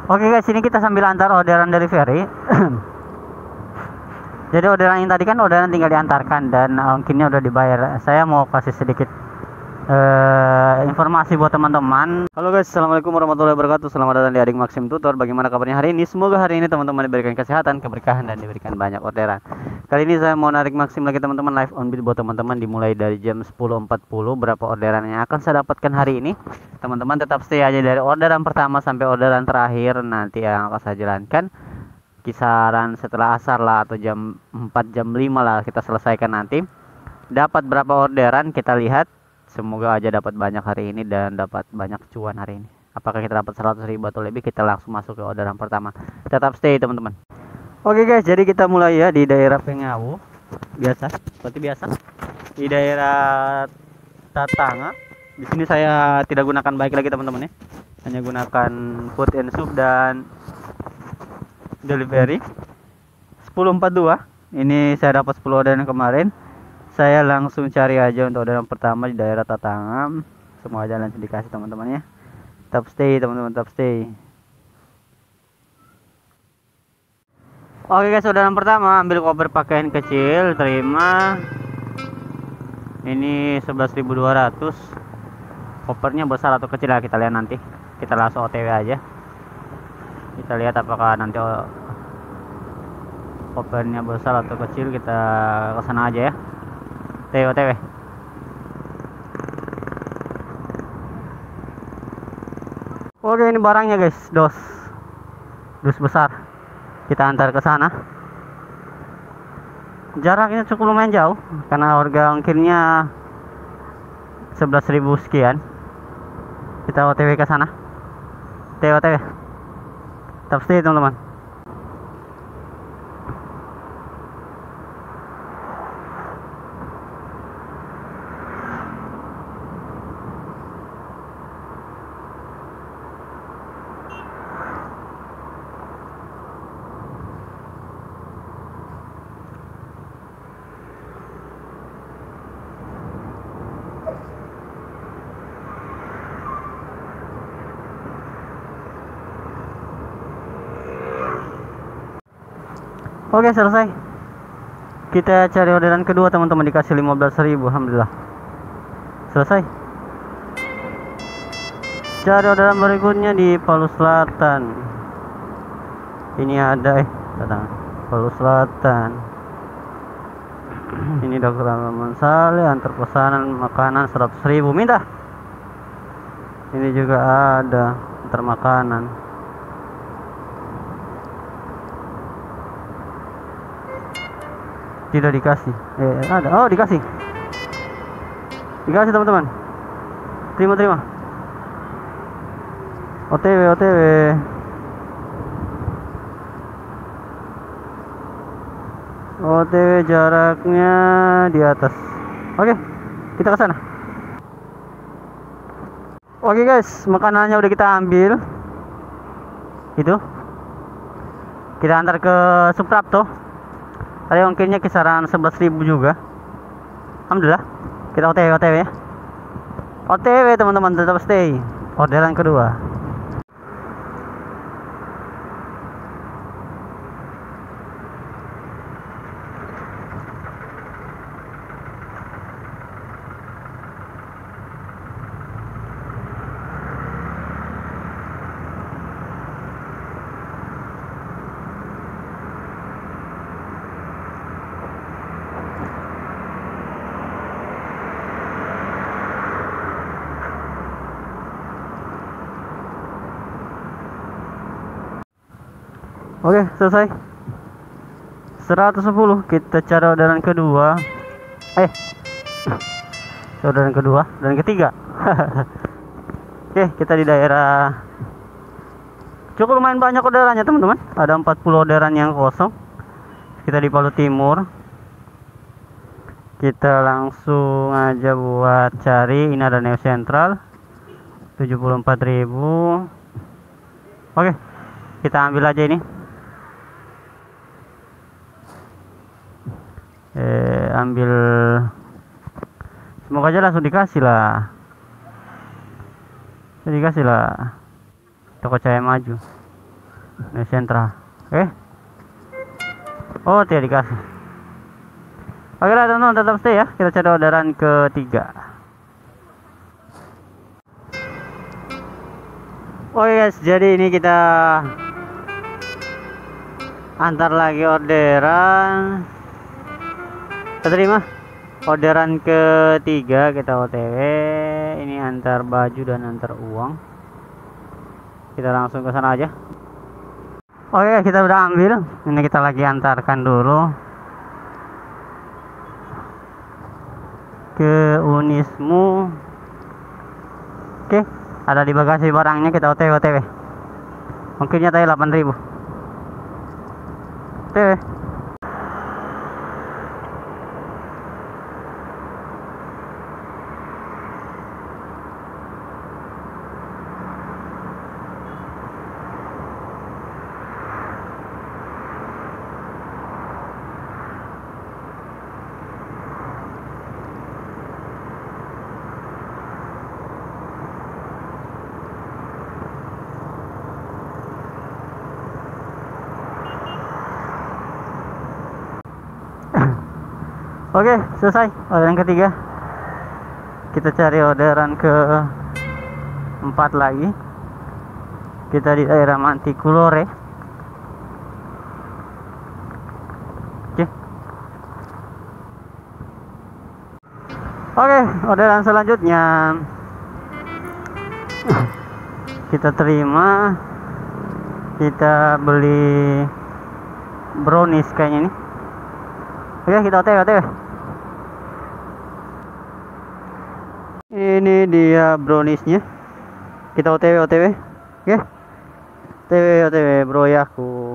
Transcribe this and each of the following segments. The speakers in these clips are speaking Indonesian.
Oke guys, ini kita sambil antar orderan dari Ferry. Jadi orderan yang tadi kan orderan tinggal diantarkan dan ongkirnya udah dibayar. Saya mau kasih sedikit informasi buat teman-teman. Halo guys, assalamualaikum warahmatullahi wabarakatuh. Selamat datang di Adik Maxim Tutor. Bagaimana kabarnya hari ini? Semoga hari ini teman-teman diberikan kesehatan, keberkahan, dan diberikan banyak orderan. Kali ini saya mau narik Maxim lagi teman-teman, live on beat buat teman-teman, dimulai dari jam 10.40. Berapa orderan yang akan saya dapatkan hari ini? Teman-teman tetap stay aja dari orderan pertama sampai orderan terakhir nanti yang akan saya jalankan. Kisaran setelah asar lah, atau jam 4 jam 5 lah kita selesaikan nanti. Dapat berapa orderan kita lihat. Semoga aja dapat banyak hari ini dan dapat banyak cuan hari ini. Apakah kita dapat 100.000 atau lebih, kita langsung masuk ke orderan pertama. Tetap stay teman-teman. Oke guys, jadi kita mulai ya di daerah Pengawu. Biasa, seperti biasa. Di daerah Tatanga. Di sini saya tidak gunakan bike lagi teman-teman ya. Hanya gunakan food and soup dan delivery. 10.42. Ini saya dapat 10 orderan kemarin. Saya langsung cari aja untuk orderan pertama di daerah Tatanga. Semua jalan dikasih teman-teman ya. Tetap stay teman-teman, tetap stay. Oke guys, orderan pertama ambil koper pakaian kecil, terima. Ini 11.200. Kopernya besar atau kecil ya, kita lihat nanti. Kita langsung OTW aja. Kita lihat apakah nanti kopernya besar atau kecil, kita kesana aja ya. OTW. Oke, ini barangnya guys, dos besar. Kita antar ke sana. Jaraknya cukup lumayan jauh karena harga ongkirnya 11.000 sekian. Kita OTW ke sana. OTW. Tetap stay teman-teman. Oke, selesai. Kita cari orderan kedua teman-teman, dikasih 15.000. Alhamdulillah. Selesai. Cari orderan berikutnya di Palu Selatan. Ini ada datang Palu Selatan. Ini Dr. Alaman Saleh, antar pesanan makanan 100.000. Minta. Ini juga ada antar makanan. Tidak dikasih. Ada. Oh, dikasih teman-teman. Terima. OTW. Jaraknya di atas. Oke, kita ke sana. Oke guys, makanannya udah kita ambil. Itu kita antar ke Suprapto. Tadi ongkirnya kisaran 11.000 juga. Alhamdulillah. Kita OTW ya. OTW teman-teman, tetap stay. Orderan kedua. Oke, selesai. 110. Kita cari orderan kedua. Orderan kedua dan ketiga. Oke, kita di daerah cukup lumayan banyak orderannya teman-teman. Ada 40 orderan yang kosong. Kita di Palu Timur. Kita langsung aja buat cari. Ini ada Neo Central 74.000. Oke, kita ambil aja ini. Ambil, semoga aja langsung dikasih lah. Toko Cahaya Maju. Ini sentra. Oh, tidak dikasih. Oke lah teman-teman, tetap stay ya. Kita cari orderan ketiga. Oke guys, jadi ini kita antar lagi orderan. Kita terima orderan ketiga, kita OTW. Ini antar baju dan antar uang. Kita langsung ke sana aja. Oke, kita udah ambil. Ini kita lagi antarkan dulu ke Unismu. Oke, ada di bagasi barangnya, kita OTW. Mungkinnya tadi 8.000. OTW. Oke, selesai orderan ketiga. Kita cari orderan ke 4 lagi. Kita di daerah Mantikulore. Oke, orderan selanjutnya kita terima. Kita beli brownies kayaknya nih. Oke, kita OTW. Ini dia browniesnya. Kita OTW. Oke. OTW bro yaku.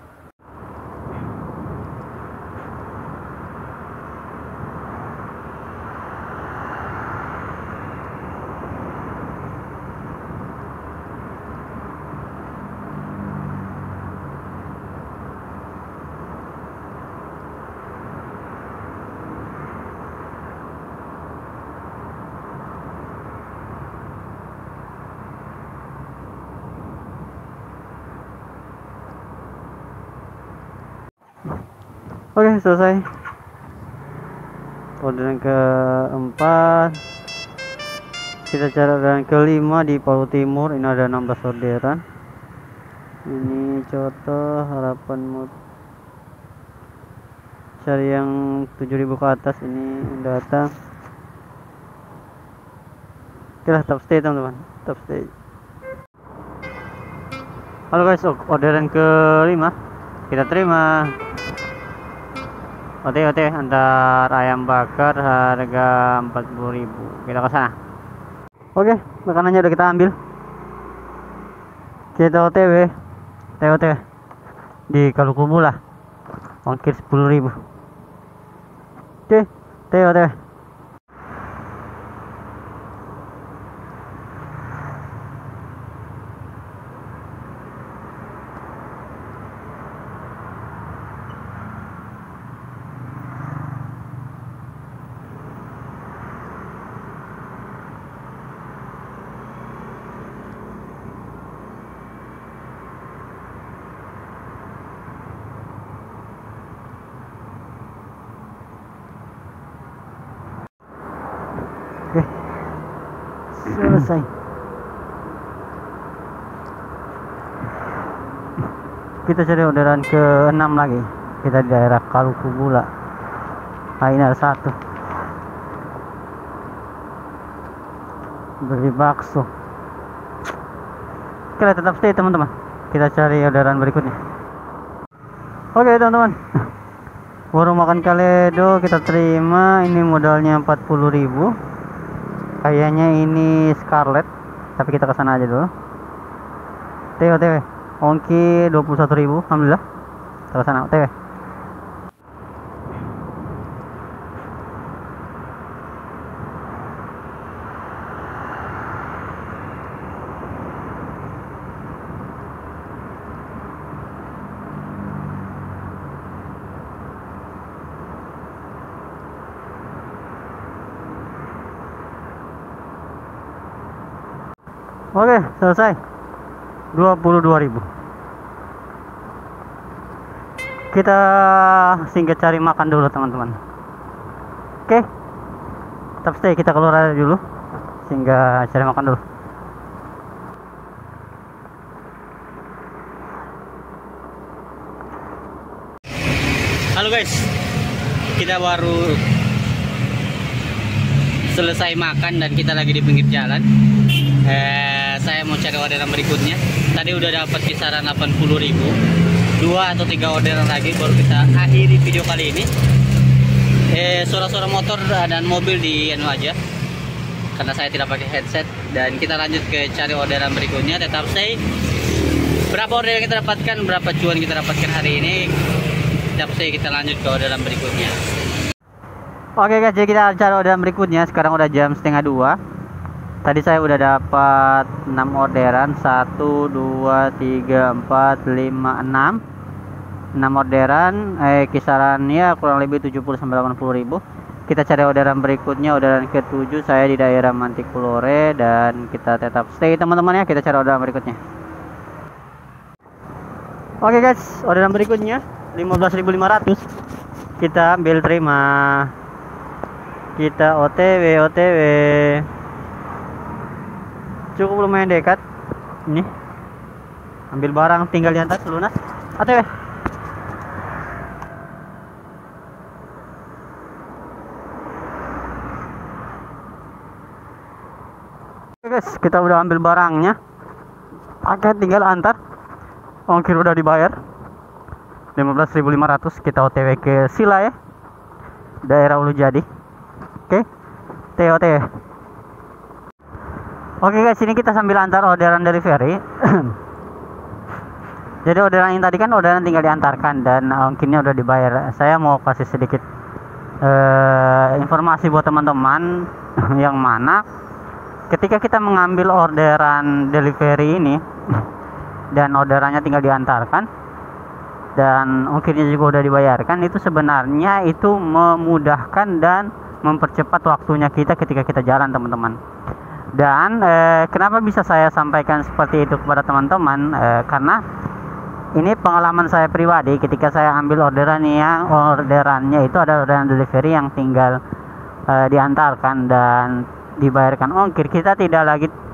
Oke, selesai orderan keempat. Kita cari orderan kelima di Palu Timur. Ini ada 16 orderan. Ini contoh harapan cari yang 7.000 ke atas. Ini datang. Oke, tetap stay teman-teman, tetap stay. Halo guys, orderan kelima kita terima. OTW antar ayam bakar harga 40.000. Kita ke sana. Oke, makanannya udah kita ambil. Kita OTW di Kalukubula. Ongkir 10.000. Oke, OTW. Oke, selesai. Kita cari orderan ke-6 lagi. Kita di daerah Kalukubula. Nah, ini ada satu. Beli bakso. Oke, tetap stay teman-teman. Kita cari orderan berikutnya. Oke teman-teman. Warung makan Kaledo kita terima. Ini modalnya 40.000. Kayaknya ini Scarlet, tapi kita kesana aja dulu. OTW. Ongki 21.000. Alhamdulillah. Kita kesana OTW. Oke, selesai. 22.000. Kita singgah cari makan dulu teman-teman. Oke, tetap stay, kita keluar aja dulu singgah cari makan dulu. Halo guys, kita baru selesai makan dan kita lagi di pinggir jalan. Saya mau cari orderan berikutnya. Tadi udah dapat kisaran 80.000. 2 atau 3 orderan lagi baru kita akhiri video kali ini. Suara-suara motor dan mobil di anu aja, karena saya tidak pakai headset. Dan kita lanjut ke cari orderan berikutnya. Tetap stay. Berapa orderan kita dapatkan, berapa cuan kita dapatkan hari ini, tetap stay, kita lanjut ke orderan berikutnya. Oke guys, jadi kita cari orderan berikutnya. Sekarang udah jam 1:30. Tadi saya udah dapat 6 orderan. 1, 2, 3, 4, 5, 6 orderan. Kisarannya kurang lebih 70-80.000. Kita cari orderan berikutnya, orderan ke-7. Saya di daerah Mantikulore. Dan kita tetap stay teman-teman ya. Kita cari orderan berikutnya. Oke guys, orderan berikutnya 15.500. Kita ambil, terima. Kita OTW. Cukup lumayan dekat. Ini ambil barang, tinggal diantar lunas. OTW. Oke guys, kita udah ambil barangnya. Oke, tinggal antar. Ongkir udah dibayar 15.500. Kita OTW ke Sila ya, daerah Ulu Jadi. Oke, TOT. Oke guys, ini kita sambil antar orderan dari Ferry. Jadi orderan yang tadi kan orderan tinggal diantarkan dan ongkirnya udah dibayar. Saya mau kasih sedikit informasi buat teman-teman yang mana ketika kita mengambil orderan delivery ini dan orderannya tinggal diantarkan dan ongkirnya juga udah dibayarkan, itu sebenarnya itu memudahkan dan mempercepat waktunya kita ketika kita jalan teman-teman. Dan kenapa bisa saya sampaikan seperti itu kepada teman-teman, karena ini pengalaman saya pribadi ketika saya ambil orderannya itu ada orderan delivery yang tinggal diantarkan dan dibayarkan ongkir. Kita tidak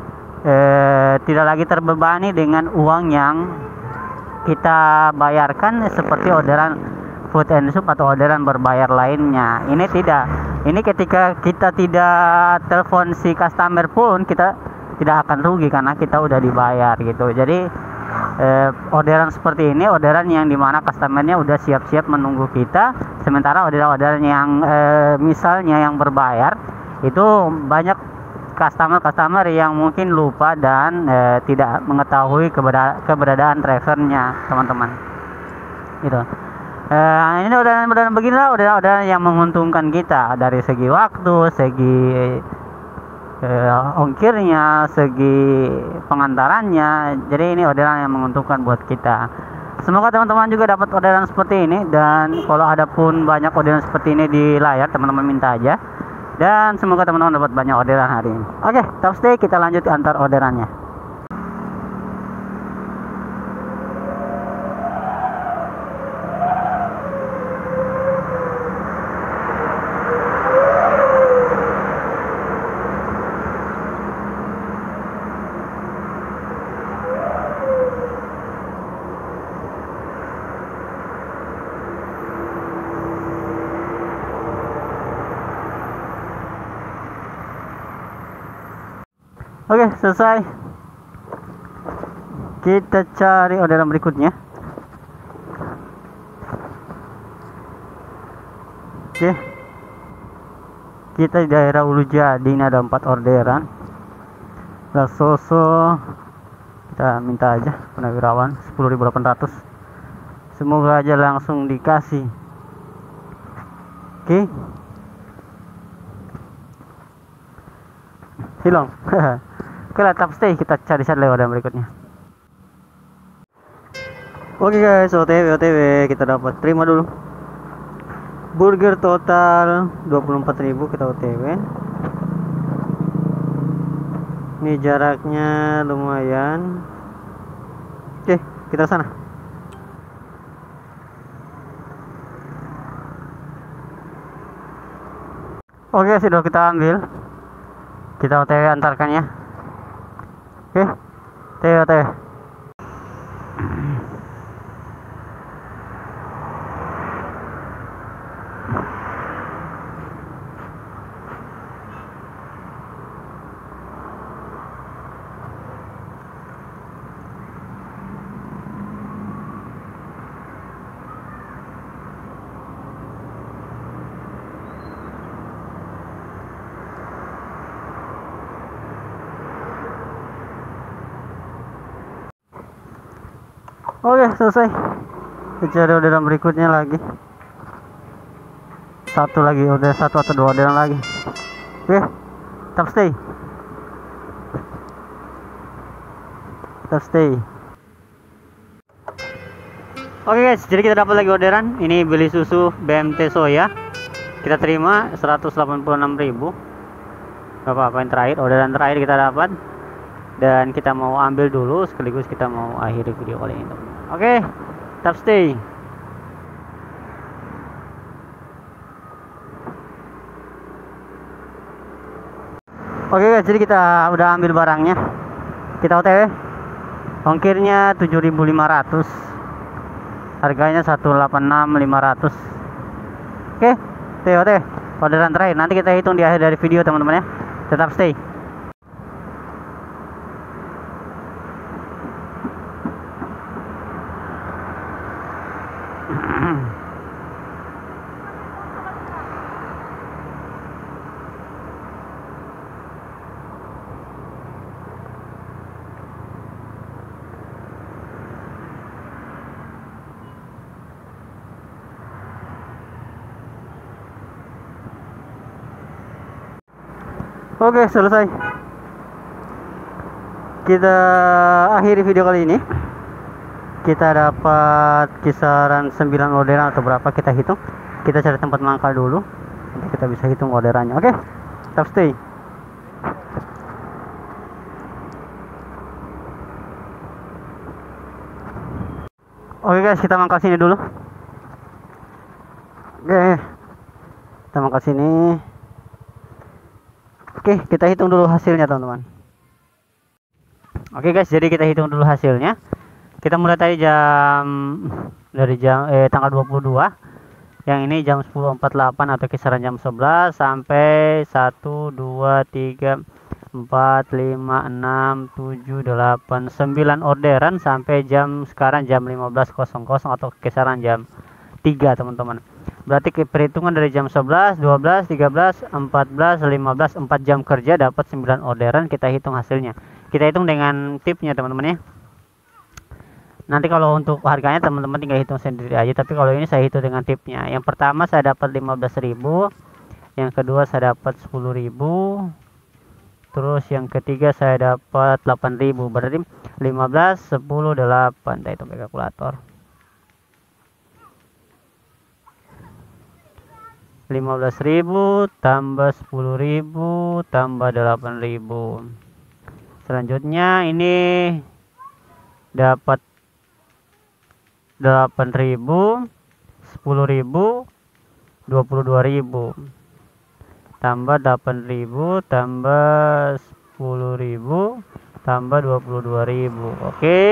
lagi terbebani dengan uang yang kita bayarkan seperti orderan food and soup atau orderan berbayar lainnya. Ini tidak. Ini ketika kita tidak telepon si customer pun kita tidak akan rugi karena kita udah dibayar gitu. Jadi orderan seperti ini orderan yang dimana customernya udah siap-siap menunggu kita. Sementara orderan yang misalnya yang berbayar itu banyak customer yang mungkin lupa dan tidak mengetahui keberadaan drivernya teman-teman gitu. Ini orderan beginilah orderan yang menguntungkan kita dari segi waktu, segi ongkirnya, segi pengantarannya. Jadi ini orderan yang menguntungkan buat kita. Semoga teman-teman juga dapat orderan seperti ini, dan kalau ada pun banyak orderan seperti ini di layar, teman-teman minta aja. Dan semoga teman-teman dapat banyak orderan hari ini. Oke, top stay, kita lanjut antar orderannya. Oke, selesai. Kita cari orderan berikutnya. Oke. Kita di daerah Ulu Jadi, ini ada 4 orderan. Lasoso. Kita minta aja Purnawirawan 10.800. Semoga aja langsung dikasih. Oke. Hilang. Oke lah, top stay, kita cari orderan berikutnya. Oke guys, OTW kita dapat, terima dulu. Burger total 24.000, kita OTW. Ini jaraknya lumayan. Oke, kita sana. Oke, sudah kita ambil. Kita OTW antarkannya. Oke, OTW. Oke, selesai. Kita cari orderan berikutnya lagi. Satu lagi, orderan satu atau dua orderan lagi. Oke, tetap stay. Oke guys, jadi kita dapat lagi orderan. Ini beli susu BMT soya. Kita terima 186.000. Gak apa-apa, yang terakhir, orderan terakhir kita dapat. Dan kita mau ambil dulu, sekaligus kita mau akhiri video kali ini. Oke, tetap stay. Oke guys, jadi kita udah ambil barangnya. Kita OTW. Ongkirnya 7.500. Harganya 186.500. Oke, TOT. Orderan terakhir. Nanti kita hitung di akhir dari video teman-teman ya. Tetap stay. Oke, selesai. Kita akhiri video kali ini. Kita dapat kisaran 9 orderan atau berapa, kita hitung. Kita cari tempat mangkal dulu. Nanti kita bisa hitung orderannya. Oke, tetap stay. Oke guys, kita mangkal sini dulu. Oke, kita mangkal sini. Oke, kita hitung dulu hasilnya teman-teman. Oke guys, jadi kita hitung dulu hasilnya. Kita mulai tadi tanggal 22. Yang ini jam 10.48 atau kisaran jam 11 sampai 1 2 3 4 5 6 7 8 9 orderan sampai sekarang jam 15.00 atau kisaran jam 3 teman-teman. Berarti perhitungan dari jam 11, 12, 13, 14, 15, 4 jam kerja dapat 9 orderan. Kita hitung hasilnya. Kita hitung dengan tipnya teman-teman ya. Nanti kalau untuk harganya teman-teman tinggal hitung sendiri aja, tapi kalau ini saya hitung dengan tipnya. Yang pertama saya dapat 15.000, yang kedua saya dapat 10.000, terus yang ketiga saya dapat 8.000. Berarti 15, 10, 8. Kita hitung pakai kalkulator. 15.000 tambah 10.000 tambah 8.000. Selanjutnya ini dapat 8.000, 10.000, 22.000 tambah 8.000 tambah 10.000 tambah 22.000. Oke,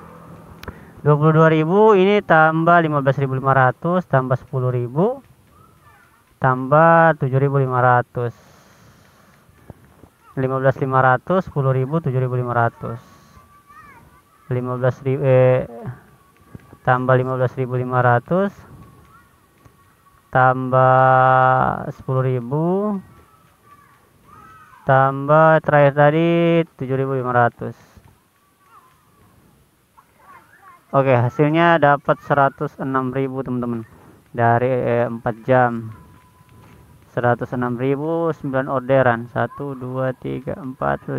22.000 ini tambah 15.500 tambah 10.000 tambah 7.500. 15.500, 10.000, 7.500. 15.000 tambah 15.500 tambah 10.000 tambah terakhir tadi 7.500. Oke, hasilnya dapat 106.000 teman-teman dari 4 jam. 106.000, 9 orderan. 1 2 3 4 5 6 7 8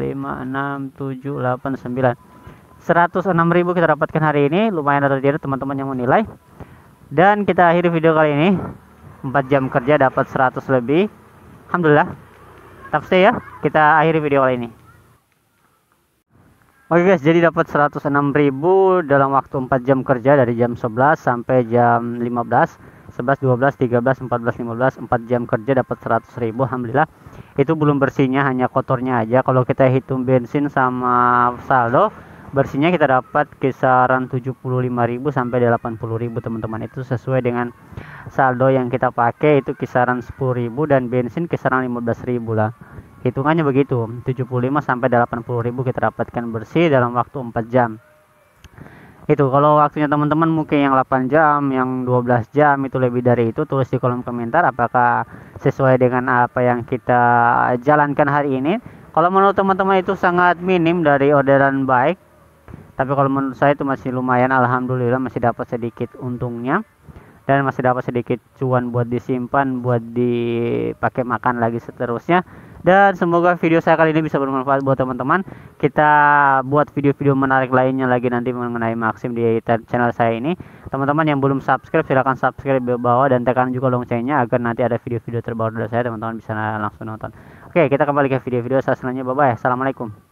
9. 106.000 kita dapatkan hari ini. Lumayan atau tidak teman-teman yang menilai. Dan kita akhiri video kali ini. 4 jam kerja dapat 100 lebih. Alhamdulillah. Tetap stay ya. Kita akhiri video kali ini. Oke guys, jadi dapat 106.000 dalam waktu 4 jam kerja dari jam 11 sampai jam 15. 11, 12, 13, 14, 15, 4 jam kerja dapat 100.000. Alhamdulillah. Itu belum bersihnya, hanya kotornya aja. Kalau kita hitung bensin sama saldo, bersihnya kita dapat kisaran 75.000 sampai 80.000 teman-teman. Itu sesuai dengan saldo yang kita pakai, itu kisaran 10.000 dan bensin kisaran 15.000 lah. Hitungannya begitu, 75 sampai 80.000 kita dapatkan bersih dalam waktu 4 jam. Itu kalau waktunya teman-teman mungkin yang 8 jam, yang 12 jam, itu lebih dari itu, tulis di kolom komentar apakah sesuai dengan apa yang kita jalankan hari ini. Kalau menurut teman-teman itu sangat minim dari orderan baik, tapi kalau menurut saya itu masih lumayan. Alhamdulillah masih dapat sedikit untungnya dan masih dapat sedikit cuan buat disimpan, buat dipakai makan lagi seterusnya. Dan semoga video saya kali ini bisa bermanfaat buat teman-teman. Kita buat video-video menarik lainnya lagi nanti mengenai Maxim di channel saya ini. Teman-teman yang belum subscribe silahkan subscribe di bawah dan tekan juga loncengnya agar nanti ada video-video terbaru dari saya, teman-teman bisa langsung nonton. Oke, kita kembali ke video-video selanjutnya. Bye bye. Assalamualaikum.